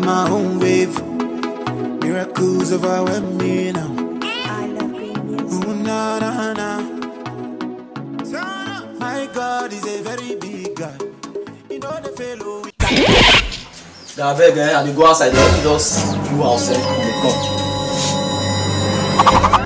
my own wave. Miracles overwhelm me now. I love green music. Ooh, na, na, na. My God is a very big God. You know the fellow. I beg, I dey go outside. Let me just do outside. Come.